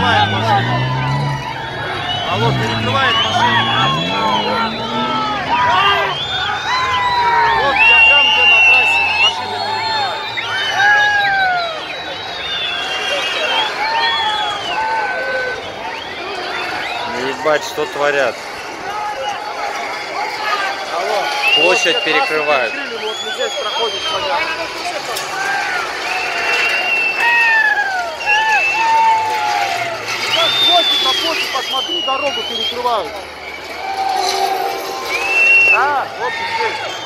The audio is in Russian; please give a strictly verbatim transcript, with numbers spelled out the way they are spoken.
перекрывает машину. Алло, перекрывает машину. Вот я прям где на трассе, машина перекрывает. Ебать, что творят. Алло. Площадь вот перекрывают. Вот здесь проходит славян. Посмотри, дорогу перекрывают. Да, вот здесь.